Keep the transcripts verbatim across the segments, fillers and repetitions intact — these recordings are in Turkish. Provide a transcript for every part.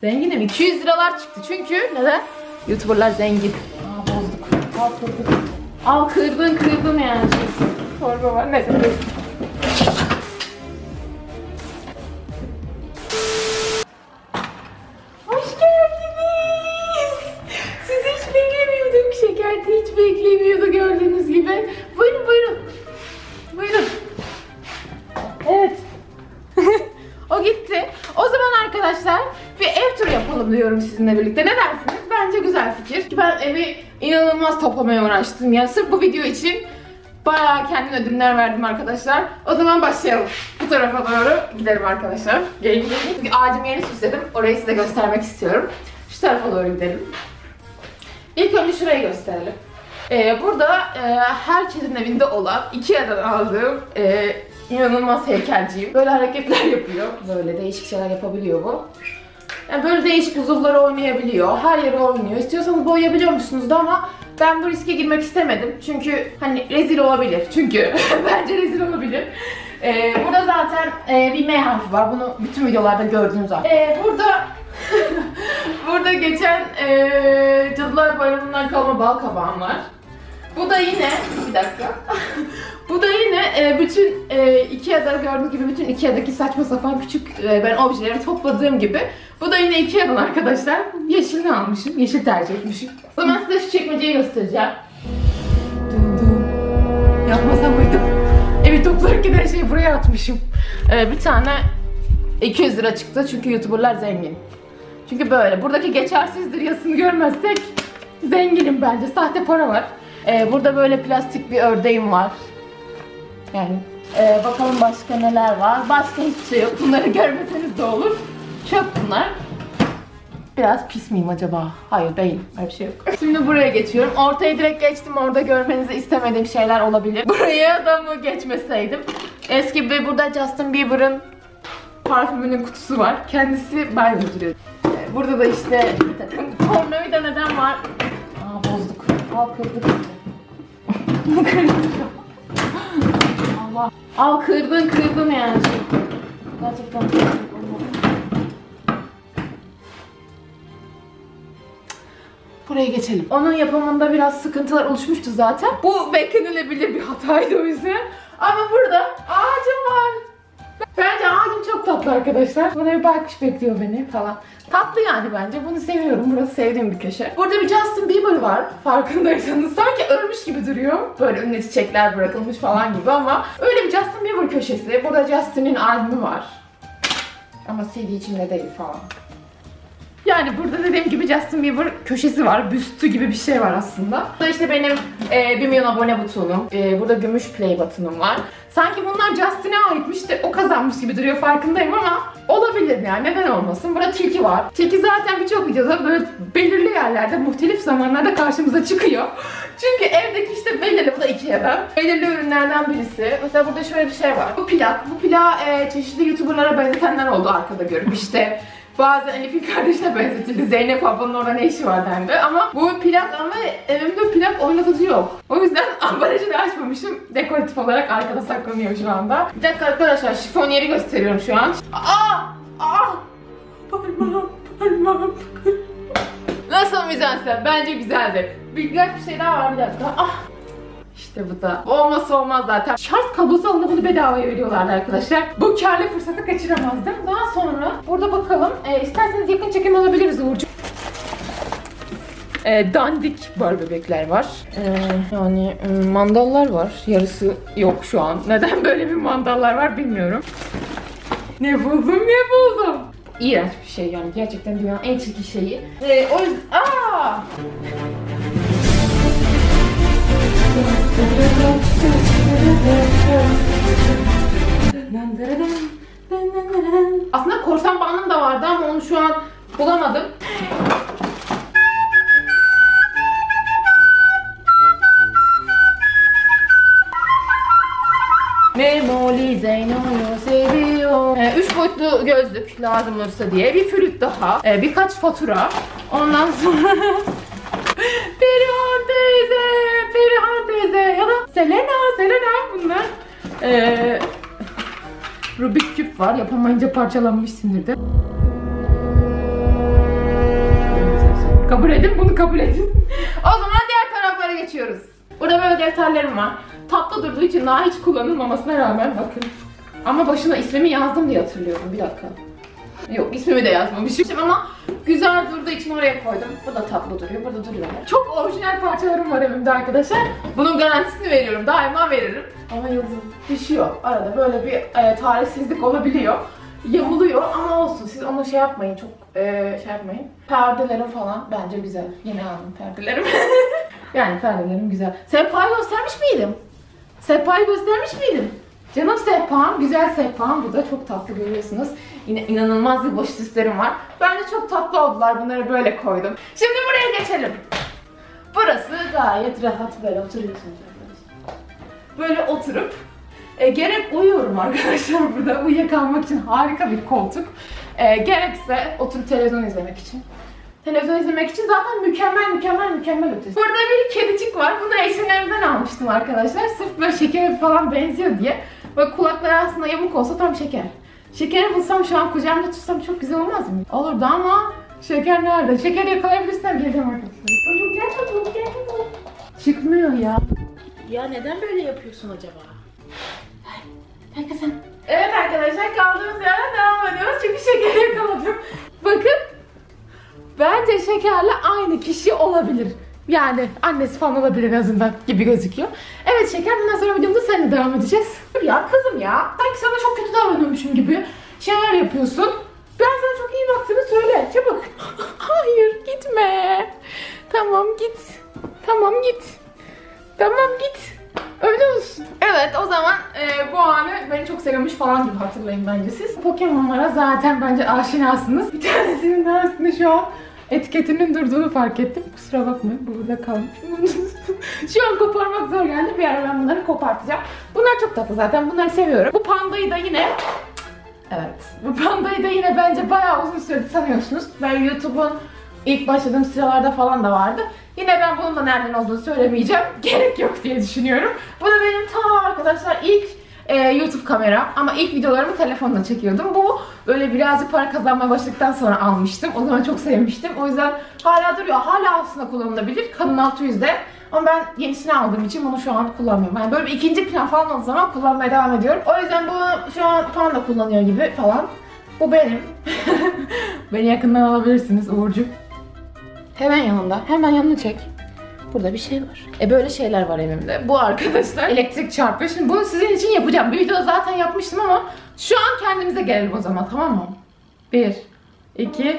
Zenginim, iki yüz liralar çıktı çünkü neden? YouTuber'lar zengin. Aa, bozduk. Al kırdın. Al kırdın kırdın yani. Torba var neyse. Hoş geldiniz. Sizi hiç beklemiyordum. Şeker de hiç beklemiyordu gördüğünüz gibi. Buyurun buyurun. Buyurun. Evet. O gitti. O zaman arkadaşlar bir ev turu yapalım diyorum sizinle birlikte. Ne dersiniz? Bence güzel fikir. Çünkü ben evi inanılmaz toplamaya uğraştım. Yani sırf bu video için bayağı kendime ödünler verdim arkadaşlar. O zaman başlayalım. Bu tarafa doğru gidelim arkadaşlar. Gelin gelin. Çünkü ağacımı yeni süsledim. Orayı size göstermek istiyorum. Şu tarafa doğru gidelim. İlk önce şurayı gösterelim. Ee, burada e, herkesin evinde olan Ikea'dan aldığım e, inanılmaz heykelciyim. Böyle hareketler yapıyor. Böyle değişik şeyler yapabiliyor bu. Yani böyle değişik uzuvları oynayabiliyor. Her yeri oynuyor. İstiyorsanız boyayabiliyor musunuz da ama ben bu riske girmek istemedim. Çünkü hani rezil olabilir. Çünkü bence rezil olabilir. Ee, burada zaten e, bir M harfi var. Bunu bütün videolarda gördüğünüz zaten. Ee, burada burada geçen e, Cadılar Bayramı'ndan kalma bal kabağım var. Bu da yine bir dakika. Bu da yine e, bütün e, Ikea'da gördüğünüz gibi bütün Ikea'daki saçma sapan küçük e, ben objeleri topladığım gibi. Bu da yine Ikea'dan arkadaşlar. Yeşilini almışım. Yeşil tercih etmişim. O zaman size şu çekmeceyi göstereceğim. Dum dum. Yapmasam mıydım? Evi toplarken her şeyi buraya atmışım. E, bir tane iki yüz lira çıktı çünkü YouTuber'lar zengin. Çünkü böyle. Buradaki geçersizdir yasını görmezsek zenginim bence. Sahte para var. Ee, burada böyle plastik bir ördeğim var. Yani e, bakalım başka neler var. Başka hiçbir şey yok. Bunları görmeseniz de olur. Çöp bunlar. Biraz pis miyim acaba? Hayır değilim. Öyle bir şey yok. Şimdi buraya geçiyorum. Ortaya direkt geçtim. Orada görmenizi istemediğim şeyler olabilir. Buraya da mı geçmeseydim? Eski bir burada Justin Bieber'ın parfümünün kutusu var. Kendisi ben götürüyorum. Ee, burada da işte bir takım tornavida neden var? Aa bozduk. Al kırdık. Allah. Al kırdın kırdın yani. Gerçekten. Buraya geçelim. Onun yapımında biraz sıkıntılar oluşmuştu zaten. Bu beklenilebilir bir hataydı o yüzden. Ama burada ağacım var. Bence ağacım çok tatlı arkadaşlar. Burada bir baykuş bekliyor beni falan. Tatlı yani bence. Bunu seviyorum. Burası sevdiğim bir köşe. Burada bir Justin Bieber var. Farkındaysanız. Sanki ölmüş gibi duruyor. Böyle önüne çiçekler bırakılmış falan gibi ama öyle bir Justin Bieber köşesi. Burada Justin'in albümü var. Ama C D içinde değil falan. Yani burada dediğim gibi Justin Bieber köşesi var. Büstü gibi bir şey var aslında. Burada işte benim e, bir milyon abone butonum. E, burada gümüş play buttonum var. Sanki bunlar Justin'e aitmiş de o kazanmış gibi duruyor farkındayım ama olabilir yani neden olmasın. Burada tilki var. Tilki zaten birçok videoda böyle belirli yerlerde muhtelif zamanlarda karşımıza çıkıyor. Çünkü evdeki işte belirli, bu da Ikea'dan belirli ürünlerden birisi. Mesela burada şöyle bir şey var. Bu plak. Bu plağı e, çeşitli YouTuber'lara benzetenler oldu arkada görüp işte. Bazen Elif'in kardeşine benzetildi. Zeynep ablanın orada ne işi var dendi. Ama bu plak ama evimde plak oynatıcı yok. O yüzden ambalajını açmamışım. Dekoratif olarak arkada saklanıyor şu anda. Bir dakika arkadaşlar şifonyeri gösteriyorum şu an. Aa! Aa! Parmağım, parmağım. Nasıl mizansen? Bence güzeldi. Birkaç bir şey daha var bir dakika. Ah! İşte bu da. Olmazsa olmaz zaten. Şarj kablosu alınca bunu bedavaya veriyorlardı arkadaşlar. Bu karlı fırsatı kaçıramazdım. Daha sonra burada bakalım. E, isterseniz yakın çekim alabiliriz Uğurcuğum. E, dandik bar bebekler var. E, yani e, mandallar var. Yarısı yok şu an. Neden böyle bir mandallar var bilmiyorum. Ne buldum ne buldum. İğrenç bir şey yani. Gerçekten dünyanın en çirkin şeyi. E, o yüzden... Aa! Aslında korsan bandım da vardı ama onu şu an bulamadım. Memoli Zeyno'yu seviyor. Ee, üç boyutlu gözlük lazım olursa diye. Bir flüt daha. Ee, birkaç fatura. Ondan sonra... Perihan teyze, Perihan teyze ya da Selena, Selena bunlar. Ee, Rubik küp var. Yapamayınca parçalanmış sinirde. Bunu kabul edin. O zaman diğer taraflara geçiyoruz. Burada böyle defterlerim var. Tatlı durduğu için daha hiç kullanılmamasına rağmen bakın. Ama başına ismimi yazdım diye hatırlıyorum. Bir dakika. Yok, ismimi de yazmamışım ama güzel durduğu için oraya koydum. Bu da tatlı duruyor, burada duruyor. Çok orijinal parçalarım var evimde arkadaşlar. Bunun garantisini veriyorum, daima veririm. Ama yıldız düşüyor. Arada böyle bir e, tarihsizlik olabiliyor. Yamuluyor ama olsun, siz onu şey yapmayın, çok e, şey yapmayın. Perdelerim falan bence güzel. Yeni aldım perdelerim. Yani perdelerim güzel. Sehpayı göstermiş miydim? Sehpayı göstermiş miydim? Canım sehpam, güzel sehpam. Bu da çok tatlı, görüyorsunuz. Yine inanılmaz bir boş süslerim var. Bence çok tatlı oldular. Bunları böyle koydum. Şimdi buraya geçelim. Burası gayet rahat, böyle oturuyorsunuz arkadaşlar. Böyle oturup e, gerek uyuyorum arkadaşlar burada. Uyuyakalmak için harika bir koltuk. E, gerekse oturup televizyon izlemek için. Televizyon izlemek için zaten mükemmel mükemmel mükemmel ötesi. Burada bir kedicik var. Bunu H and M'den almıştım arkadaşlar. Sırf böyle şekere falan benziyor diye. Böyle kulakları aslında yamuk olsa tam şeker. Şekeri bulsam şu an kucağımda tutsam çok güzel olmaz mı? Olurdu ama şeker nerede? Şeker yakalayabilirsem geleceğim arkadaşlar. Çocuk gel çocuk gel çocuk. Çıkmıyor ya. Ya neden böyle yapıyorsun acaba? Gel kızım. Evet arkadaşlar, kaldığımız yerden devam ediyoruz. Çünkü şeker yakaladım. Bakın. Bence şekerle aynı kişi olabilir. Yani annesi falan olabilir en azından gibi gözüküyor. Evet şeker, bundan sonra videomda seninle devam edeceğiz. Ya kızım ya, sanki sana çok kötü davranıyormuşum gibi şeyler yapıyorsun. Ben sana çok iyi baktığını söyle, çabuk. Hayır gitme. Tamam git. Tamam git. Tamam git. Öyle olsun. Evet, o zaman e, bu anı beni çok seviyormuş falan gibi hatırlayın bence siz. Pokemon'lara zaten bence aşinasınız. Bir tanesinin daha üstünde şu an etiketinin durduğunu fark ettim. Kusura bakmayın, bu burada kalmış. Şu an koparmak zor geldi. Bir ara ben bunları kopartacağım. Bunlar çok tatlı zaten. Bunları seviyorum. Bu pandayı da yine... Evet. Bu pandayı da yine bence bayağı uzun süredir tanıyorsunuz. Ben YouTube'un ilk başladığım sıralarda falan da vardı. Yine ben bunun da nereden olduğunu söylemeyeceğim. Gerek yok diye düşünüyorum. Bu da benim ta arkadaşlar ilk e, YouTube kamera. Ama ilk videolarımı telefonla çekiyordum. Bu böyle birazcık para kazanmaya başladıktan sonra almıştım. O zaman çok sevmiştim. O yüzden hala duruyor. Hala aslında kullanılabilir. Canon altı yüzde. Ama ben yenisini aldığım için bunu şu an kullanmıyorum. Yani böyle bir ikinci plan falan olduğu zaman kullanmaya devam ediyorum. O yüzden bunu şu an Panda kullanıyor gibi falan. Bu benim. Beni yakından alabilirsiniz Uğurcuğum. Hemen yanında. Hemen yanını çek. Burada bir şey var. E böyle şeyler var evimde. Bu arkadaşlar elektrik çarpıyor. Şimdi bunu sizin için yapacağım. Bir video zaten yapmıştım ama şu an kendimize gelelim o zaman, tamam mı? Bir, iki...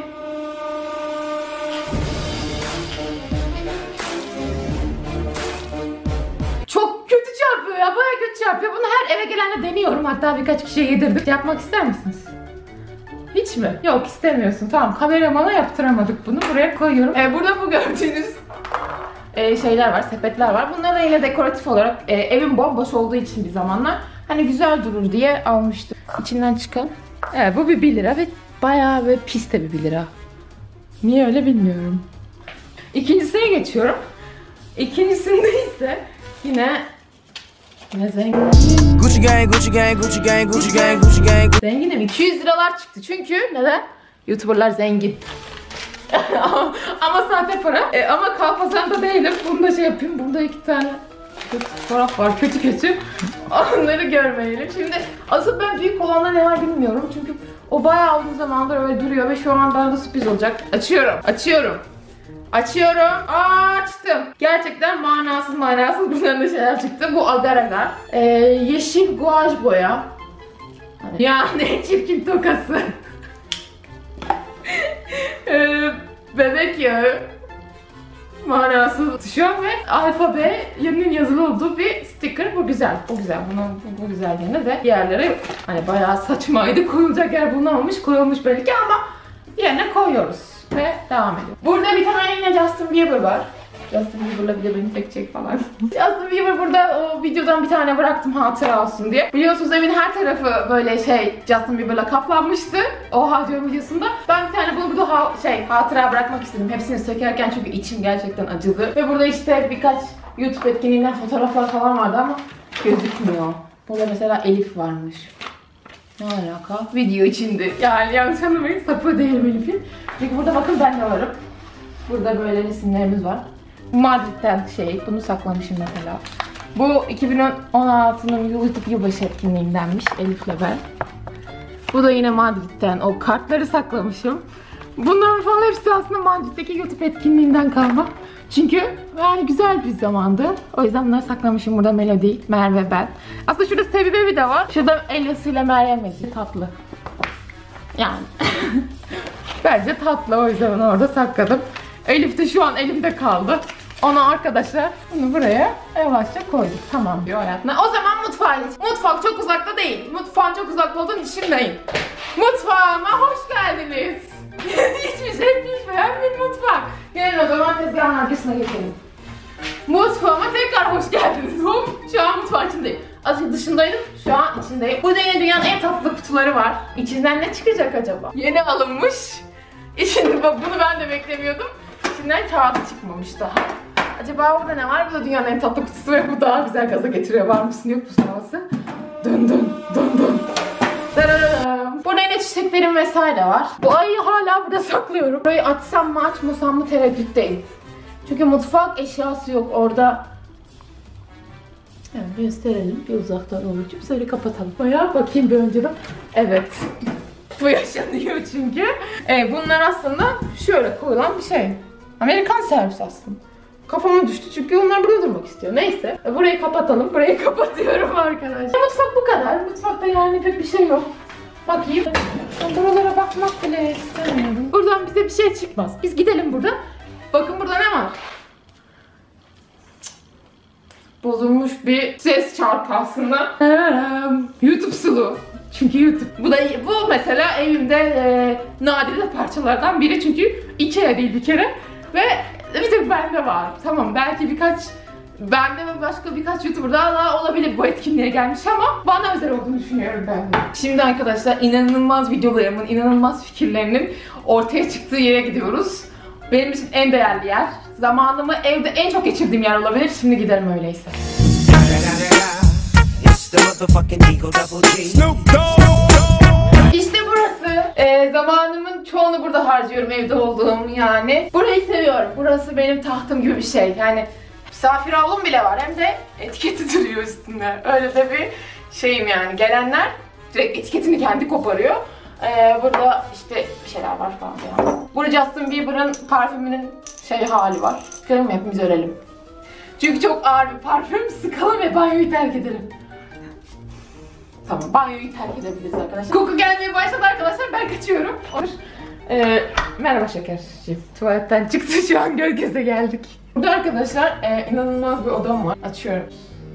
Çok kötü çarpıyor ya. Bayağı kötü çarpıyor. Bunu her eve gelenle deniyorum. Hatta birkaç kişiye yedirdik. Yapmak ister misiniz? Hiç mi? Yok, istemiyorsun. Tamam, kameramana yaptıramadık bunu. Buraya koyuyorum. Ee, burada bu gördüğünüz e, şeyler var, sepetler var. Bunlar da yine dekoratif olarak e, evim bomboş olduğu için bir zamanlar hani güzel durur diye almıştım. İçinden çıkan. Evet, bu bir bir lira ve bayağı ve pis de bir bir lira. Niye öyle bilmiyorum. İkincisine geçiyorum. İkincisinde ise yine yine zengin. Gucci gang, Gucci gang, Gucci gang, Gucci gang, Gucci gang. Zenginim, iki yüz liralar çıktı. Çünkü neden? YouTuber'lar zengin. ama, ama sahte para. E, ama kalpazanda değilim. Bunu da şey yapayım. Burada iki tane kötü fotoğraf var. Kötü kötü. Onları görmeyelim. Şimdi asıl ben büyük olanda ne var bilmiyorum. Çünkü o bayağı uzun zamandır öyle duruyor ve şu an bana da sürpriz olacak. Açıyorum. Açıyorum. Açıyorum. Açtım. Gerçekten manasız manasız bunların da şeyler çıktı. Bu agar agar. Ee, yeşil guaj boya. Ya ne çirkin tokası. ee, bebek yağı. Manasız tişört ve alfabenin yazılı olduğu bir sticker. Bu güzel. Bu güzel. Bunun bu, bu güzelliğine de yerlere hani bayağı saçmaydı. Koyulacak yer bulunamamış. Koyulmuş belki ama yerine koyuyoruz. Ve devam ediyor. Burada bir tane yine Justin Bieber var. Justin Bieber'la bir de beni çekecek falan. Justin Bieber burada o videodan bir tane bıraktım hatıra olsun diye. Biliyorsunuz evin her tarafı böyle şey Justin Bieber'la kaplanmıştı. O video videosunda. Ben bir tane bunu burada ha şey hatıra bırakmak istedim. Hepsini sökerken çünkü içim gerçekten acıdı. Ve burada işte birkaç YouTube etkinliğinden fotoğraflar falan vardı ama gözükmüyor. Burada mesela Elif varmış. Ne alaka? Video içindi. Yani yanlış anlamayın, sapı değilim Elif'in. Çünkü burada bakın ben de varım. Burada böyle resimlerimiz var. Madrid'den şey, bunu saklamışım mesela. Bu iki bin on altı'nın YouTube yılbaşı etkinliğindenmiş Elif'le ben. Bu da yine Madrid'den, o kartları saklamışım. Bunların falan hepsi aslında Madrid'deki YouTube etkinliğinden kalma. Çünkü yani güzel bir zamandı. O yüzden bunları saklamışım. Burada Melody, Merve, ben. Aslında şurada Sebi Bebi de var. Şurada Elias ile Meryem Ezi. Tatlı. Yani. Bence tatlı, o yüzden onu orada sakladım. Elif de şu an elimde kaldı. Onu arkadaşlar bunu buraya yavaşça koyduk. Tamam diyor hayatına. O zaman mutfağa geç. Mutfak çok uzakta değil. Mutfağın çok uzakta olduğunu düşünmeyin. Mutfağıma hoş geldiniz. Hiçbir şey pişmeyen bir mutfak. Gelin o zaman tezgahın arkasına geçelim. Mutfağıma tekrar hoş geldiniz. Hop, şu an mutfağın içindeyim. Azıcık dışındaydım, şu an içindeyim. Burada yine dünyanın en tatlı kutuları var. İçinden ne çıkacak acaba? Yeni alınmış. İçinde bak, bunu ben de beklemiyordum. İçinden kağıdı çıkmamış daha. Acaba burada ne var? Bu da dünyanın en tatlı kutusu ve bu daha güzel gaza getiriyor. Var mısın yok musun havası? Dın dın dın dın. Burada yine çiçeklerim vesaire var. Bu ayı hala burada saklıyorum. Burayı açsam mı açmasam mı tereddütteyim. Çünkü mutfak eşyası yok orada. Yani gösterelim bir uzaktan olacak. Şöyle kapatalım. Bayağı bakayım bir önceden. Evet. Bu yaşanıyor çünkü. Ee, bunlar aslında şöyle koyulan bir şey. Amerikan servis aslında. Kafama düştü çünkü onlar burada durmak istiyor. Neyse. Burayı kapatalım. Burayı kapatıyorum arkadaşlar. Mutfak bu kadar. Mutfakta yani pek bir şey yok. Bakayım. Buralara bakmak bile istemiyorum. Buradan bize bir şey çıkmaz. Biz gidelim buradan. Bakın burada ne var? Bozulmuş bir ses çarpı aslında. YouTube sulu. Çünkü YouTube. Bu da bu mesela evimde e, nadide parçalardan biri çünkü Ikea değil bir kere ve bir tek bende var. Tamam, belki birkaç bende ve başka birkaç YouTuber daha, daha olabilir bu etkinliğe gelmiş ama bana özel olduğunu düşünüyorum ben de. Şimdi arkadaşlar inanılmaz videolarımın, inanılmaz fikirlerinin ortaya çıktığı yere gidiyoruz. Benim için en değerli yer. Zamanımı evde en çok geçirdiğim yer olabilir. Şimdi gidelim öyleyse. İşte burası. Ee, zamanımın çoğunu burada harcıyorum evde olduğum yani. Burayı seviyorum. Burası benim tahtım gibi bir şey. Yani misafir avlum bile var. Hem de etiketi duruyor üstünde. Öyle de bir şeyim yani. Gelenler direkt etiketini kendi koparıyor. Ee, burada işte bir şeyler var falan ya. Burada Justin Bieber'ın parfümünün şey hali var. Sıkalım hepimiz ölelim. Çünkü çok ağır bir parfüm. Sıkalım ve banyoyu terk edelim. Tamam, banyoyu terk edebiliriz arkadaşlar. Koku gelmeye başladı arkadaşlar. Ben kaçıyorum. Ee, merhaba şekerciğim. Tuvaletten çıktı, şu an göz göze geldik. Burada arkadaşlar e, inanılmaz bir odam var. Açıyorum.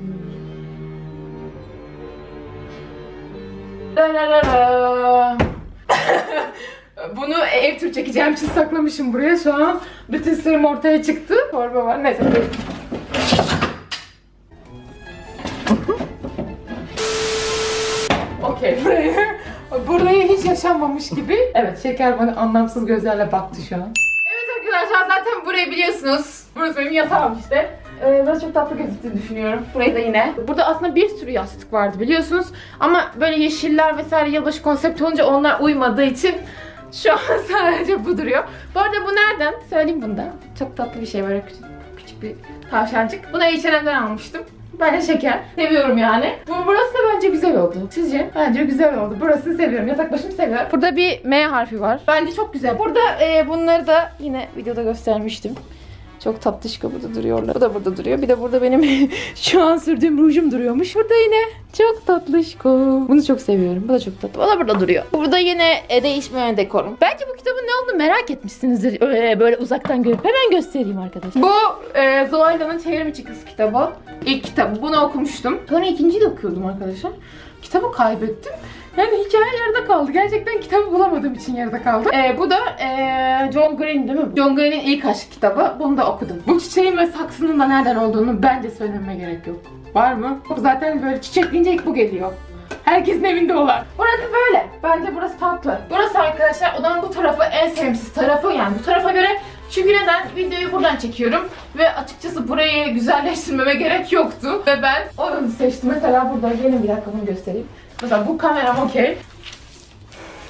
Bunu ev tur çekeceğim için saklamışım buraya. Şu an bütün sırrım ortaya çıktı. Torba var. Neyse. Okey, burayı burayı hiç yaşanmamış gibi. Evet, şeker bana anlamsız gözlerle baktı şu an. Evet arkadaşlar, zaten burayı biliyorsunuz. Burası benim yatağım işte. Ee, burası çok tatlı gözüktüğünü düşünüyorum. Burayı da yine. Burada aslında bir sürü yastık vardı biliyorsunuz. Ama böyle yeşiller vesaire yılbaşı konsepti olunca onlar uymadığı için şu an sadece bu duruyor. Bu arada bu nereden? Söyleyeyim bunu da. Çok tatlı bir şey var. Küçük, küçük bir tavşancık. Bunu H and M'den almıştım. Bence şeker. Seviyorum yani. Bu, burası da bence güzel oldu. Sizce? Bence güzel oldu. Burasını seviyorum. Yatak başını seviyorum. Burada bir M harfi var. Bence çok güzel. Burada e, bunları da yine videoda göstermiştim. Çok tatlışka burada duruyorlar. Bu da burada duruyor. Bir de burada benim şu an sürdüğüm rujum duruyormuş. Burada yine çok tatlışko. Bunu çok seviyorum. Bu da çok tatlı. O da burada duruyor. Burada yine e, değişmeyen dekorum. Belki bu kitabın ne olduğunu merak etmişsinizdir. Öyle böyle uzaktan görüp hemen göstereyim arkadaşlar. Bu e, Zoyla'nın Çevrimiçi Kız kitabı. İlk kitabı. Bunu okumuştum. Sonra ikinciyi de okuyordum arkadaşlar. Kitabı kaybettim. Yani hikaye yarıda kaldı. Gerçekten kitabı bulamadığım için yarıda kaldı. Ee, bu da ee, John Green değil mi? John Green'in ilk aşk kitabı. Bunu da okudum. Bu çiçeğin ve saksının da nereden olduğunu bence söylememe gerek yok. Var mı? Zaten böyle çiçek deyince ilk bu geliyor. Herkesin evinde olan. Burası böyle. Bence burası tatlı. Burası arkadaşlar odanın bu tarafı en sevimsiz tarafı. Yani bu tarafa göre. Çünkü neden? Videoyu buradan çekiyorum. Ve açıkçası burayı güzelleştirmeme gerek yoktu. Ve ben onu seçtim. Mesela burada yeni bir dakika bunu göstereyim. Mesela bu kameram okey.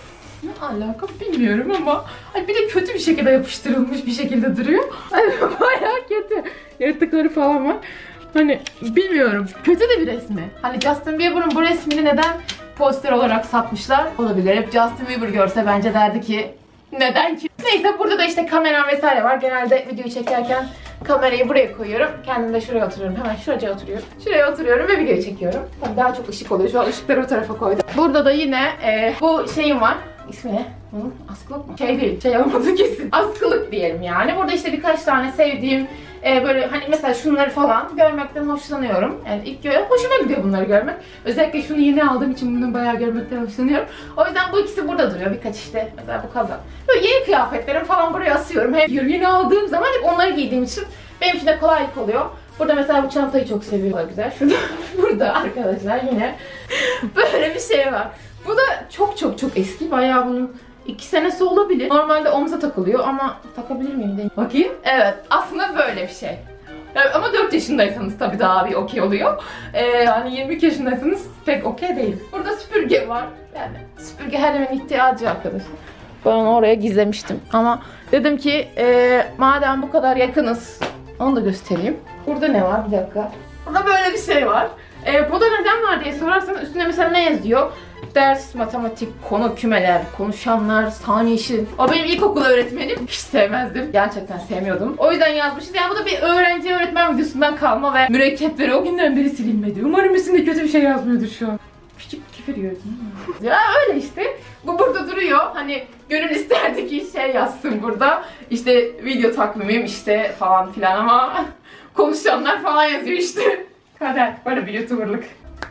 Ne alaka bilmiyorum ama hani bir de kötü bir şekilde yapıştırılmış bir şekilde duruyor. Hani bayağı kötü. Yırtıkları falan var. Hani bilmiyorum. Kötü de bir resmi. Hani Justin Bieber'ın bu resmini neden poster olarak satmışlar olabilir. Hep Justin Bieber görse bence derdi ki neden ki? Neyse burada da işte kameram vesaire var. Genelde videoyu çekerken kamerayı buraya koyuyorum. Kendim de şuraya oturuyorum. Hemen şuraya oturuyorum. Şuraya oturuyorum ve videoyu çekiyorum. Tabii daha çok ışık oluyor. Şu an ışıkları o tarafa koydum. Burada da yine e, bu şeyim var. İsmi ne? Bunun askılık mı? Şey değil. Şey olmadı kesin. Askılık diyelim yani. Burada işte birkaç tane sevdiğim e, böyle hani mesela şunları falan görmekten hoşlanıyorum. Yani ilk göre hoşuma gidiyor bunları görmek. Özellikle şunu yeni aldığım için bunu bayağı görmekten hoşlanıyorum. O yüzden bu ikisi burada duruyor. Birkaç işte. Mesela bu kazak. Böyle yeni kıyafetlerim falan buraya asıyorum. Hep yeni aldığım zaman hep onları giydiğim için benim için de kolaylık oluyor. Burada mesela bu çantayı çok seviyorum. Güzel. Şurada, burada arkadaşlar yine böyle bir şey var. Bu da çok çok çok eski. Bayağı bunun iki senesi olabilir. Normalde omza takılıyor ama takabilir miyim diyeyim. Bakayım. Evet. Aslında böyle bir şey. Evet, ama dört yaşındaysanız tabii daha bir okey oluyor. Ee, yani yirmi iki yaşındaysanız pek okey değil. Burada süpürge var. Yani süpürge her hemen ihtiyacı arkadaşlar. Ben onu oraya gizlemiştim. Ama dedim ki e, madem bu kadar yakınız onu da göstereyim. Burada ne var? Bir dakika. Burada böyle bir şey var. E, bu da neden var diye sorarsanız üstünde mesela ne yazıyor? Ders, matematik, konu kümeler, konuşanlar, saniye işi. O benim ilkokul öğretmenim. Hiç sevmezdim. Gerçekten sevmiyordum. O yüzden yazmışız. Yani bu da bir öğrenci öğretmen videosundan kalma ve mürekkepleri o günden beri silinmedi. Umarım üstünde kötü bir şey yazmıyordur şu an. Küçük küfür yiyorsun. Ya öyle işte. Bu burada duruyor. Hani gönül isterdi ki şey yazsın burada. İşte video takvimim işte falan filan ama konuşanlar falan yazıyor işte. Kader. Böyle bir YouTuber'lık.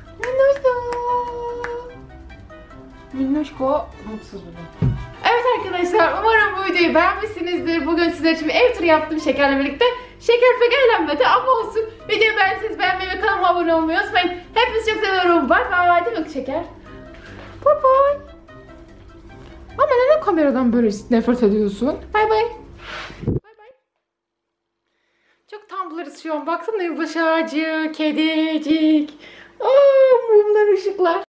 Minnoşko mutsuz bugün. Evet arkadaşlar umarım bu videoyu beğenmişsinizdir. Bugün sizler için bir ev turu yaptım Şeker'le birlikte. Şeker pek eğlenmedi ama olsun. Videoyu beğendiyseniz beğenmeyi ve kanalıma abone olmayı unutmayın. Hepinizi çok seviyorum. Bye bye. Değil mi Şeker? Bye bye. Ama neden kameradan böyle nefret ediyorsun? Bye bye. Bye bye. Çok Tumblr'ız şu an. Baksana yılbaşı ağacı, kedicik. Aa, mumlar, ışıklar.